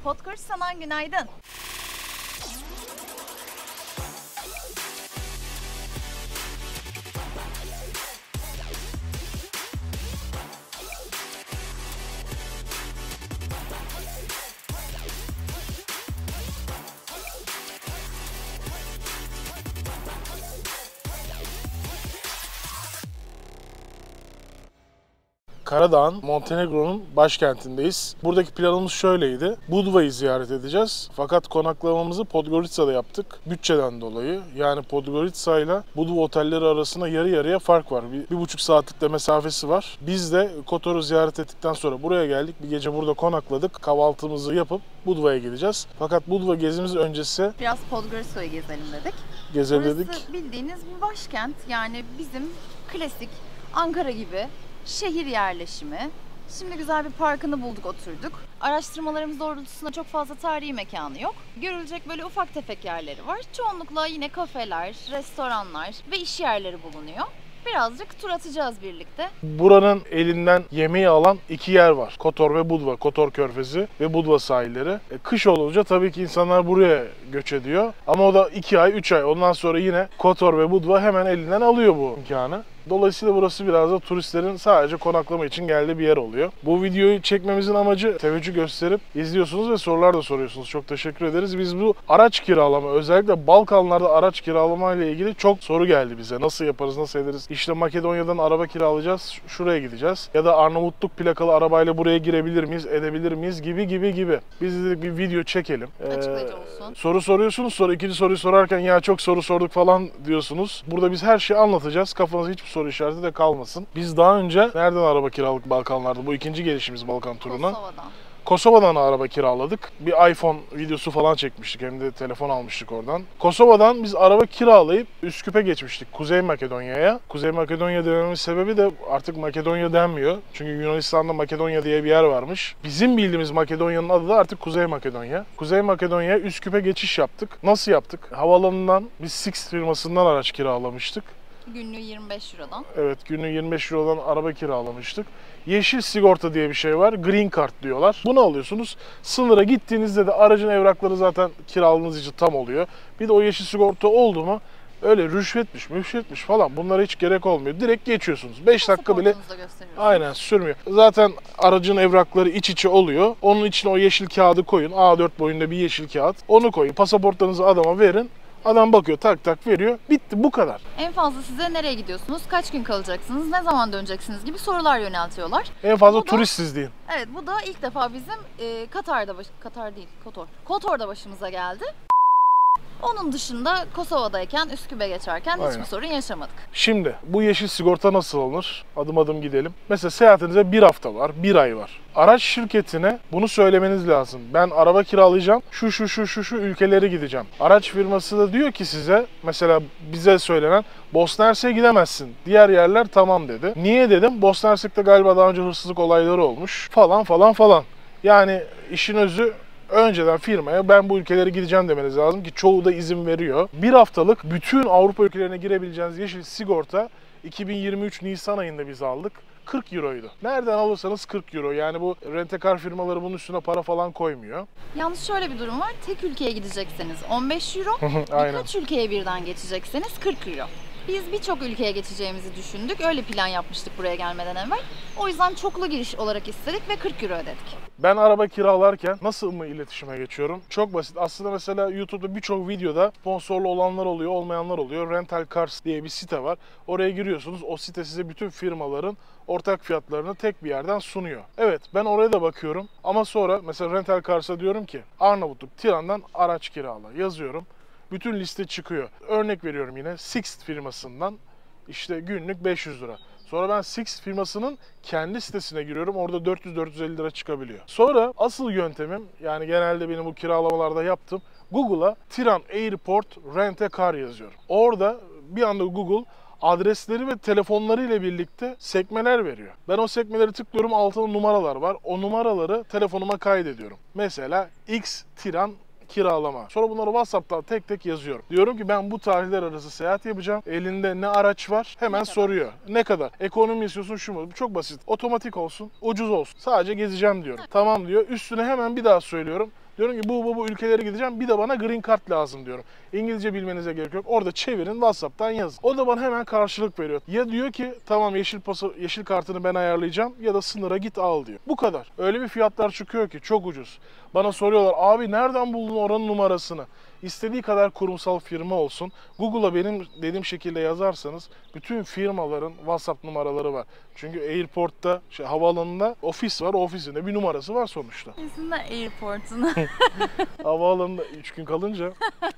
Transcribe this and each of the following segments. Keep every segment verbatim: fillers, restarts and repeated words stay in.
Podgorica'dan günaydın. Karadağ'ın, Montenegro'nun başkentindeyiz. Buradaki planımız şöyleydi. Budva'yı ziyaret edeceğiz. Fakat konaklamamızı Podgorica'da yaptık. Bütçeden dolayı. Yani Podgorica ile Budva otelleri arasında yarı yarıya fark var. Bir, bir buçuk saatlik de mesafesi var. Biz de Kotor'u ziyaret ettikten sonra buraya geldik. Bir gece burada konakladık. Kahvaltımızı yapıp Budva'ya gideceğiz. Fakat Budva gezimiz öncesi Biraz Podgorica'yı gezelim dedik. gezelim Burası dedik. bildiğiniz bir başkent. Yani bizim klasik Ankara gibi şehir yerleşimi. Şimdi güzel bir parkını bulduk, oturduk. Araştırmalarımız doğrultusunda çok fazla tarihi mekanı yok. Görülecek böyle ufak tefek yerleri var. Çoğunlukla yine kafeler, restoranlar ve iş yerleri bulunuyor. Birazcık tur atacağız birlikte. Buranın elinden yemeği alan iki yer var. Kotor ve Budva. Kotor Körfezi ve Budva sahilleri. E, kış olunca tabii ki insanlar buraya göç ediyor. Ama o da iki ay, üç ay. Ondan sonra yine Kotor ve Budva hemen elinden alıyor bu imkanı. Dolayısıyla burası biraz da turistlerin sadece konaklama için geldiği bir yer oluyor. Bu videoyu çekmemizin amacı teveccüh gösterip izliyorsunuz ve sorular da soruyorsunuz. Çok teşekkür ederiz. Biz bu araç kiralama, özellikle Balkanlarda araç kiralama ile ilgili çok soru geldi bize. Nasıl yaparız, nasıl ederiz? İşte Makedonya'dan araba kiralayacağız, şuraya gideceğiz. Ya da Arnavutluk plakalı arabayla buraya girebilir miyiz, edebilir miyiz gibi gibi gibi. Biz dedik bir video çekelim. Açıklayıcı olsun. Ee, soru soruyorsunuz, sonra ikinci soruyu sorarken ya çok soru sorduk falan diyorsunuz. Burada biz her şeyi anlatacağız. Kafanızda hiçbir soru işareti de kalmasın. Biz daha önce nereden araba kiraladık Balkanlarda? Bu ikinci gelişimiz Balkan turuna. Kosova'dan. Kosova'dan araba kiraladık. Bir iPhone videosu falan çekmiştik. Hem de telefon almıştık oradan. Kosova'dan biz araba kiralayıp Üsküp'e geçmiştik. Kuzey Makedonya'ya. Kuzey Makedonya dememin sebebi de artık Makedonya denmiyor. Çünkü Yunanistan'da Makedonya diye bir yer varmış. Bizim bildiğimiz Makedonya'nın adı da artık Kuzey Makedonya. Kuzey Makedonya'ya Üsküp'e geçiş yaptık. Nasıl yaptık? Havaalanından biz Sixt firmasından araç kiralamıştık. Günlüğü yirmi beş Euro'dan. Evet, günlüğü yirmi beş Euro'dan araba kiralamıştık. Yeşil sigorta diye bir şey var. Green Card diyorlar. Bunu alıyorsunuz. Sınıra gittiğinizde de aracın evrakları zaten kiraladığınız için tam oluyor. Bir de o yeşil sigorta oldu mu öyle rüşvetmiş, müşvetmiş falan bunlara hiç gerek olmuyor. Direkt geçiyorsunuz. beş dakika bile aynen sürmüyor. Zaten aracın evrakları iç içe oluyor. Onun için o yeşil kağıdı koyun. A dört boyunda bir yeşil kağıt. Onu koyun. Pasaportlarınızı adama verin. Adam bakıyor, tak tak veriyor. Bitti, bu kadar. En fazla size nereye gidiyorsunuz, kaç gün kalacaksınız, ne zaman döneceksiniz gibi sorular yöneltiyorlar. En fazla Bu da- turistsiz deyin. Evet, bu da ilk defa bizim e, Katar'da, baş, Katar değil, Kotor. Kotor'da başımıza geldi. Onun dışında Kosova'dayken, Üsküp'e geçerken Aynen. hiçbir sorun yaşamadık. Şimdi bu yeşil sigorta nasıl alınır? Adım adım gidelim. Mesela seyahatinize bir hafta var, bir ay var. Araç şirketine bunu söylemeniz lazım. Ben araba kiralayacağım, şu şu şu şu şu ülkelere gideceğim. Araç firması da diyor ki size, mesela bize söylenen, Bosna Hersek'e gidemezsin. Diğer yerler tamam dedi. Niye dedim? Bosna Hersek'te galiba daha önce hırsızlık olayları olmuş falan falan falan. Yani işin özü, önceden firmaya ben bu ülkelere gideceğim demeniz lazım ki çoğu da izin veriyor. Bir haftalık bütün Avrupa ülkelerine girebileceğiniz yeşil sigorta iki bin yirmi üç Nisan ayında biz aldık. kırk euroydu. Nereden alırsanız kırk euro. Yani bu rent-a-car firmaları bunun üstüne para falan koymuyor. Yalnız şöyle bir durum var. Tek ülkeye gidecekseniz on beş euro, Aynen. birkaç ülkeye birden geçecekseniz kırk euro. Biz birçok ülkeye geçeceğimizi düşündük. Öyle plan yapmıştık buraya gelmeden evvel. O yüzden çoklu giriş olarak istedik ve kırk euro ödedik. Ben araba kiralarken nasıl mı iletişime geçiyorum? Çok basit. Aslında mesela YouTube'da birçok videoda sponsorlu olanlar oluyor, olmayanlar oluyor. Rental Cars diye bir site var. Oraya giriyorsunuz. O site size bütün firmaların ortak fiyatlarını tek bir yerden sunuyor. Evet, ben oraya da bakıyorum. Ama sonra mesela Rental Cars'a diyorum ki Arnavutluk, Tiran'dan araç kirala yazıyorum. Bütün liste çıkıyor. Örnek veriyorum yine Sixt firmasından işte günlük beş yüz lira. Sonra ben Sixt firmasının kendi sitesine giriyorum. Orada dört yüz dört yüz elli lira çıkabiliyor. Sonra asıl yöntemim, yani genelde benim bu kiralamalarda yaptım. Google'a Tiran Airport Rent a Car yazıyorum. Orada bir anda Google adresleri ve telefonları ile birlikte sekmeler veriyor. Ben o sekmeleri tıklıyorum, altında numaralar var. O numaraları telefonuma kaydediyorum. Mesela X Tiran kiralama. Sonra bunları WhatsApp'tan tek tek yazıyorum. Diyorum ki ben bu tarihler arası seyahat yapacağım. Elinde ne araç var? Hemen Ne soruyor. Ne kadar? Ekonomi istiyorsun, şu mu? Bu çok basit. Otomatik olsun, ucuz olsun. Sadece gezeceğim diyorum. Tamam diyor. Üstüne hemen bir daha söylüyorum. Diyorum ki bu bu bu ülkelere gideceğim. Bir de bana green card lazım diyorum. İngilizce bilmenize gerek yok. Orada çevirin, WhatsApp'tan yazın. O da bana hemen karşılık veriyor. Ya diyor ki tamam yeşil pası, yeşil kartını ben ayarlayacağım ya da sınıra git al diyor. Bu kadar. Öyle bir fiyatlar çıkıyor ki çok ucuz. Bana soruyorlar abi nereden buldun oranın numarasını? İstediği kadar kurumsal firma olsun. Google'a benim dediğim şekilde yazarsanız bütün firmaların WhatsApp numaraları var. Çünkü airport'ta, şey, havaalanında ofis var. O ofisinde bir numarası var sonuçta. İsimler Airport'un. Havaalanında üç gün kalınca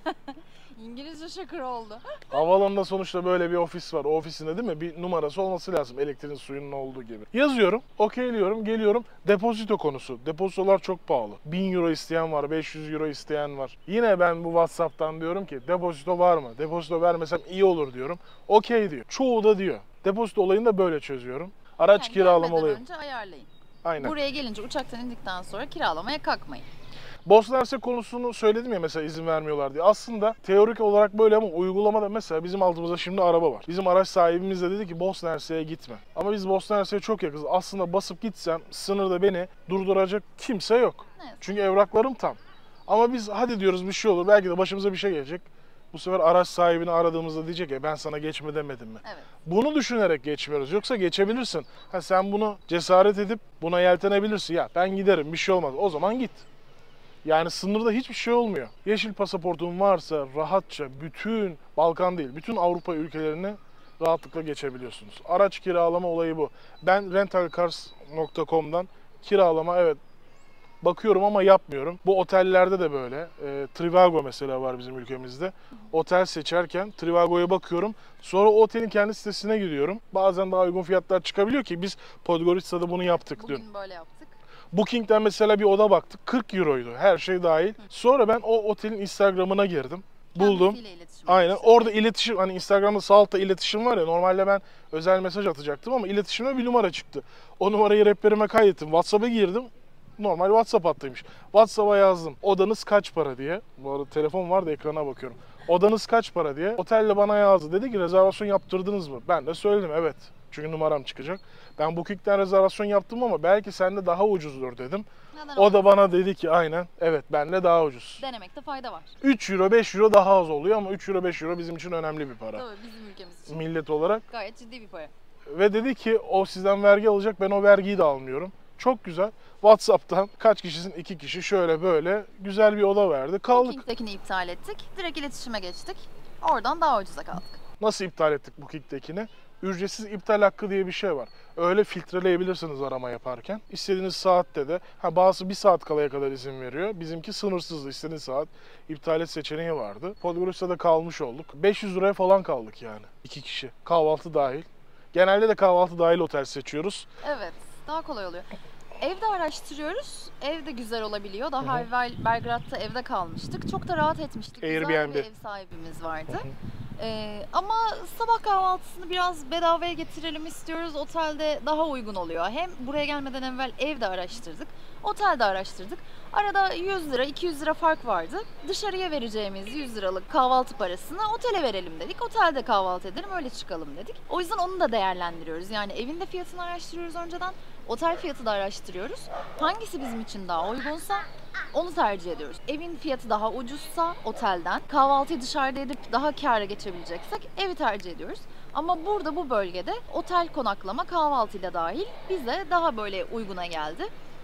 İngilizce şakır oldu. havaalanında sonuçta böyle bir ofis var. O ofisinde değil mi? Bir numarası olması lazım. Elektriğin, suyunun olduğu gibi. Yazıyorum, okeyliyorum, geliyorum. Depozito konusu. Depozitolar çok pahalı. bin euro isteyen var, beş yüz euro isteyen var. Yine ben bu WhatsApp'tan diyorum ki depozito var mı? Depozito vermesem iyi olur diyorum. Okey diyor. Çoğu da diyor. Depozito olayını da böyle çözüyorum. Araç Yani kiralama gelmeden olayı. önce ayarlayın. Aynen. Buraya gelince uçaktan indikten sonra kiralamaya kalkmayın. Bosna Hersek konusunu söyledim ya mesela izin vermiyorlar diye. Aslında teorik olarak böyle ama uygulamada mesela bizim altımızda şimdi araba var. Bizim araç sahibimiz de dedi ki Bosna Hersek'e gitme. Ama biz Bosna Hersek'e çok yakınız. Aslında basıp gitsem sınırda beni durduracak kimse yok. Evet. Çünkü evraklarım tam. Ama biz hadi diyoruz bir şey olur. Belki de başımıza bir şey gelecek. Bu sefer araç sahibini aradığımızda diyecek ya ben sana geçme demedim mi? Evet. Bunu düşünerek geçmiyoruz. Yoksa geçebilirsin. Ha, sen bunu cesaret edip buna yeltenebilirsin. Ya ben giderim bir şey olmaz. O zaman git. Yani sınırda hiçbir şey olmuyor. Yeşil pasaportun varsa rahatça bütün Balkan değil, bütün Avrupa ülkelerini rahatlıkla geçebiliyorsunuz. Araç kiralama olayı bu. Ben rentalcars nokta com'dan kiralama evet bakıyorum ama yapmıyorum. Bu otellerde de böyle. E, Trivago mesela var bizim ülkemizde. Otel seçerken Trivago'ya bakıyorum. Sonra o otelin kendi sitesine gidiyorum. Bazen daha uygun fiyatlar çıkabiliyor ki biz Podgorica'da bunu yaptık diyorum. Bugün böyle yaptık. Booking'den mesela bir oda baktık. kırk euroydu. Her şey dahil. Sonra ben o otelin Instagram'ına girdim. Buldum. Kendisiyle iletişim Aynen. etmişsin. Orada iletişim, hani Instagram'da sağ altta iletişim var ya. Normalde ben özel mesaj atacaktım ama iletişime bir numara çıktı. O numarayı rehberime kaydettim. WhatsApp'a girdim. Normal WhatsApp hattıymış. WhatsApp'a yazdım. Odanız kaç para diye. Bu arada telefon var da ekrana bakıyorum. Odanız kaç para diye. Otelle bana yazdı. Dedi ki rezervasyon yaptırdınız mı? Ben de söyledim evet. Çünkü numaram çıkacak. Ben Booking'den rezervasyon yaptım ama belki sende daha ucuzdur dedim. Neden O da olmasın? bana dedi ki aynen evet bende daha ucuz. Denemekte fayda var. üç euro beş euro daha az oluyor ama üç euro beş euro bizim için önemli bir para. Tabii bizim ülkemiz için Millet olarak. gayet ciddi bir para. Ve dedi ki o sizden vergi alacak ben o vergiyi de almıyorum. Çok güzel. WhatsApp'tan kaç kişisin? iki kişi şöyle böyle güzel bir oda verdi. Kaldık. Booking'dekini iptal ettik. Direkt iletişime geçtik. Oradan daha ucuza kaldık. Nasıl iptal ettik Booking'dekini? Ücretsiz iptal hakkı diye bir şey var. Öyle filtreleyebilirsiniz arama yaparken. İstediğiniz saatte de, ha bazısı bir saat kalaya kadar izin veriyor. Bizimki sınırsızdı. İstediğiniz saat iptal et seçeneği vardı. Podgorica'da kalmış olduk. beş yüz liraya falan kaldık yani. iki kişi. Kahvaltı dahil. Genelde de kahvaltı dahil otel seçiyoruz. Evet, daha kolay oluyor. Evde araştırıyoruz. Ev de güzel olabiliyor. Daha Hı hı. evvel Belgrad'da evde kalmıştık. Çok da rahat etmiştik. Güzel Airbnb. bir ev sahibimiz vardı. Ee, ama sabah kahvaltısını biraz bedavaya getirelim istiyoruz. Otelde daha uygun oluyor. Hem buraya gelmeden evvel evde araştırdık. Otelde araştırdık. Arada yüz lira, iki yüz lira fark vardı. Dışarıya vereceğimiz yüz liralık kahvaltı parasını otele verelim dedik. Otelde kahvaltı edelim, öyle çıkalım dedik. O yüzden onu da değerlendiriyoruz. Yani evin de fiyatını araştırıyoruz önceden. Otel fiyatı da araştırıyoruz. Hangisi bizim için daha uygunsa onu tercih ediyoruz. Evin fiyatı daha ucuzsa otelden, kahvaltıyı dışarıda edip daha kâra geçebileceksek evi tercih ediyoruz. Ama burada bu bölgede otel konaklama kahvaltıyla dahil bize daha böyle uyguna geldi.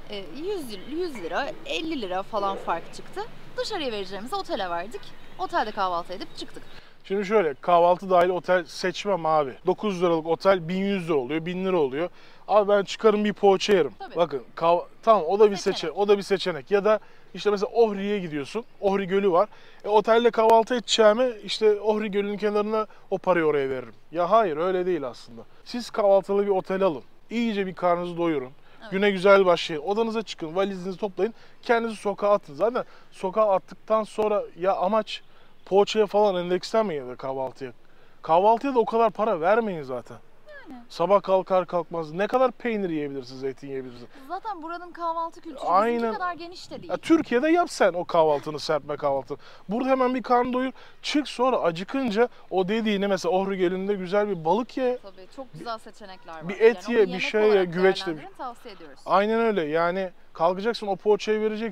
yüz lira, elli lira falan fark çıktı. Dışarıya vereceğimizi otele verdik. Otelde kahvaltı edip çıktık. Şimdi şöyle kahvaltı dahil otel seçmem abi. dokuz yüz liralık otel bin yüz lira oluyor, bin lira oluyor. Abi ben çıkarım bir poğaça yerim. Tabii. Bakın kah- tamam o da bir Seçenek. seçenek. O da bir seçenek. Ya da işte mesela Ohri'ye gidiyorsun. Ohri Gölü var. E, otelde kahvaltı edeceğime işte Ohri Gölü'nün kenarına o parayı oraya veririm. Ya hayır öyle değil aslında. Siz kahvaltılı bir otel alın. İyice bir karnınızı doyurun. Evet. Güne güzel başlayın. Odanıza çıkın, valizinizi toplayın. Kendinizi sokağa atın. Zaten sokağa attıktan sonra ya amaç poğaçaya falan endekslenmeyin ya da kahvaltıya. Kahvaltıya da o kadar para vermeyin zaten. Yani. Sabah kalkar kalkmaz ne kadar peynir yiyebilirsiniz, zeytin yiyebilirsiniz. Zaten buranın kahvaltı kültürü Aynen. bizimki kadar geniş de değil. Ya, Türkiye'de yap sen o kahvaltını, serpme kahvaltını. Burada hemen bir karnı doyur. Çık sonra acıkınca o dediğini mesela Ohri Gölü'nde güzel bir balık ye. Tabii çok güzel seçenekler var. Bir et Yani ye, onu bir yemek şey ye, olarak güveç de- değerlendirin, tavsiye ediyoruz. Aynen öyle yani kalkacaksın o poğaçayı vereceksin.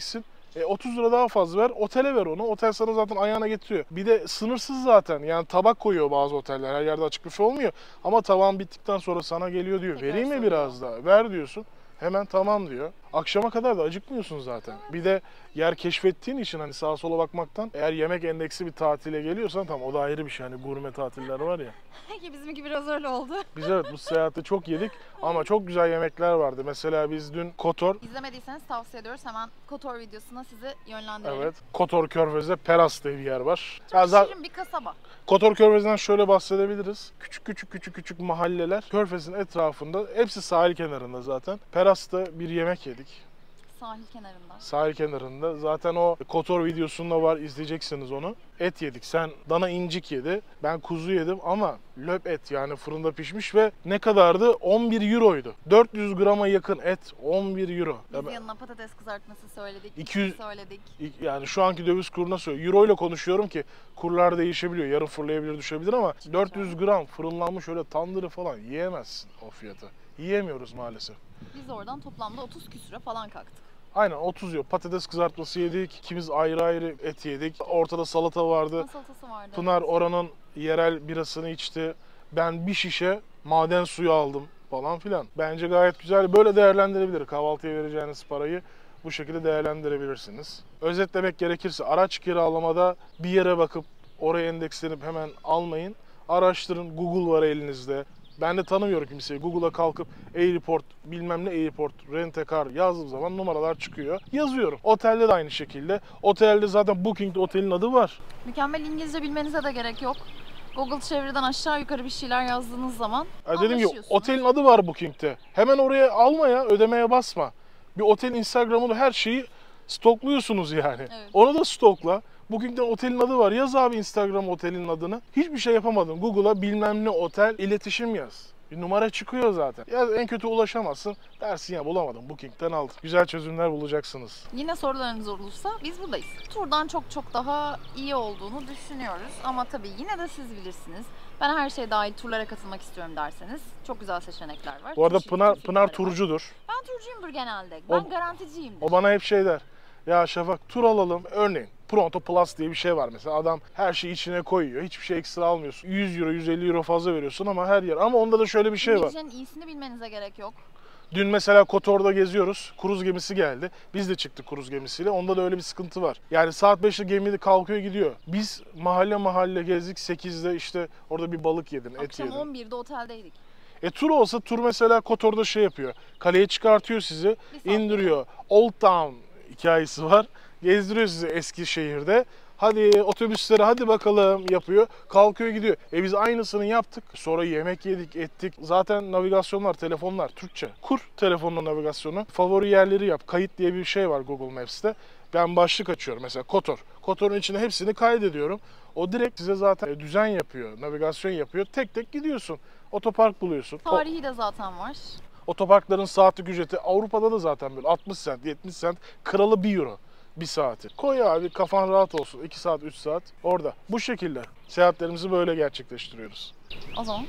E, otuz lira daha fazla ver, otele ver onu. Otel sana zaten ayağına getiriyor. Bir de sınırsız zaten. Yani tabak koyuyor bazı oteller. Her yerde açık büfe olmuyor. Ama tavan bittikten sonra sana geliyor diyor. Tekrar Vereyim mi soruyor. biraz daha? Ver diyorsun. Hemen tamam diyor. Akşama kadar da acıkmıyorsun zaten. Bir de yer keşfettiğin için hani sağa sola bakmaktan eğer yemek endeksi bir tatile geliyorsan tamam o da ayrı bir şey. Hani gurme tatiller var ya. Peki bizimki biraz öyle oldu. Biz evet bu seyahatte çok yedik ama çok güzel yemekler vardı. Mesela biz dün Kotor, İzlemediyseniz tavsiye ediyoruz. Hemen Kotor videosuna sizi yönlendirelim. evet Kotor Körfezi'de Peras diye bir yer var. Çok Ya za- şirin bir kasaba. Kotor Körfezi'nden şöyle bahsedebiliriz. Küçük küçük küçük küçük mahalleler Körfez'in etrafında. Hepsi sahil kenarında zaten. Peras'ta bir yemek yedik. Sahil kenarında. Sahil kenarında. Zaten o Kotor videosunda var, izleyeceksiniz onu. Et yedik. Sen dana incik yedi. Ben kuzu yedim ama löp et yani fırında pişmiş ve ne kadardı? on bir euroydu. dört yüz grama yakın et on bir euro. Biz Ya ben- yanına patates kızartması söyledik. iki yüz söyledik. Yani şu anki döviz kuruna söylüyorum. Euro ile konuşuyorum ki kurlar değişebiliyor. Yarın fırlayabilir, düşebilir ama dört yüz gram fırınlanmış öyle tandırı falan yiyemezsin o fiyata. Yiyemiyoruz maalesef. Biz oradan toplamda otuz küsüre falan kalktık. Aynen otuz euro. Patates kızartması yedik. İkimiz ayrı ayrı et yedik. Ortada salata vardı. Salatası vardı. Pınar oranın yerel birasını içti. Ben bir şişe maden suyu aldım falan filan. Bence gayet güzel. Böyle değerlendirebilir. Kahvaltıya vereceğiniz parayı bu şekilde değerlendirebilirsiniz. Özetlemek gerekirse araç kiralamada bir yere bakıp oraya endekslenip hemen almayın. Araştırın. Google var elinizde. Ben de tanımıyorum kimseyi. Google'a kalkıp Airport, bilmem ne Airport, Rent-A-Car yazdığım zaman numaralar çıkıyor. Yazıyorum. Otelde de aynı şekilde. Otelde zaten Booking'de otelin adı var. Mükemmel İngilizce bilmenize de gerek yok. Google çeviriden aşağı yukarı bir şeyler yazdığınız zaman Ya dedim ki anlaşıyorsunuz. otelin adı var Booking'te. Hemen oraya alma ya, ödemeye basma. Bir otelin Instagram'ını her şeyi stokluyorsunuz yani. Evet. Onu da stokla. Booking'den otelin adı var. Yaz abi Instagram otelin adını. Hiçbir şey yapamadın. Google'a bilmem ne otel iletişim yaz. Bir numara çıkıyor zaten. Ya en kötü ulaşamazsın. Dersin ya bulamadım. Booking'den aldım. Güzel çözümler bulacaksınız. Yine sorularınız olursa biz buradayız. Turdan çok çok daha iyi olduğunu düşünüyoruz. Ama tabii yine de siz bilirsiniz. Ben her şey dahil turlara katılmak istiyorum derseniz çok güzel seçenekler var. Bu arada Tur Pınar, şirketi Pınar firmaları var. turcudur. Ben turcuyumdur genelde. O- Ben garanticiyimdir. O bana hep şey der. Ya Şafak tur alalım. Örneğin Pronto Plus diye bir şey var mesela. Adam her şeyi içine koyuyor. Hiçbir şey ekstra almıyorsun. yüz euro, yüz elli euro fazla veriyorsun ama her yer. Ama onda da şöyle bir şey var. İngilizcenin iyisini bilmenize gerek yok. Dün mesela Kotor'da geziyoruz. Kruz gemisi geldi. Biz de çıktık kruz gemisiyle. Onda da öyle bir sıkıntı var. Yani saat beşte gemi de kalkıyor gidiyor. Biz mahalle mahalle gezdik. sekizde işte orada bir balık yedin, et Akşam yedin. on birde oteldeydik. E tur olsa tur mesela Kotor'da şey yapıyor. Kaleye çıkartıyor sizi, Bir saat indiriyor. Old Town hikayesi var. Gezdiriyor sizi Eskişehir'de. Hadi otobüslere hadi bakalım yapıyor. Kalkıyor gidiyor. E biz aynısını yaptık. Sonra yemek yedik ettik. Zaten navigasyonlar, telefonlar Türkçe. Kur telefonla navigasyonu. Favori yerleri yap. Kayıt diye bir şey var Google Maps'te. Ben başlık açıyorum mesela Kotor. Kotor'un içine hepsini kaydediyorum. O direkt size zaten düzen yapıyor. Navigasyon yapıyor. Tek tek gidiyorsun. Otopark buluyorsun. O- Tarihi de zaten var. Otoparkların saatlik ücreti Avrupa'da da zaten böyle altmış sent, yetmiş sent, kralı bir euro bir saati. Koy abi kafan rahat olsun. iki saat, üç saat orada. Bu şekilde seyahatlerimizi böyle gerçekleştiriyoruz. O zaman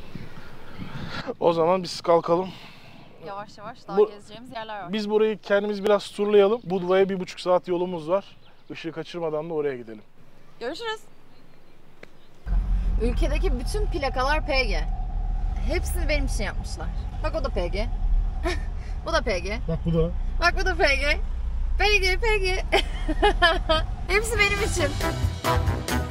O zaman biz kalkalım. yavaş yavaş daha Bu- gezeceğimiz yerler var. Biz burayı kendimiz biraz turlayalım. Budva'ya bir buçuk saat yolumuz var. Işığı kaçırmadan da oraya gidelim. Görüşürüz. Ülkedeki bütün plakalar P G. Hepsini benim için yapmışlar. Bak o da P G. Bu da P G. Bak bu da. Bak bu da P G. P G, P G. Hepsi benim için.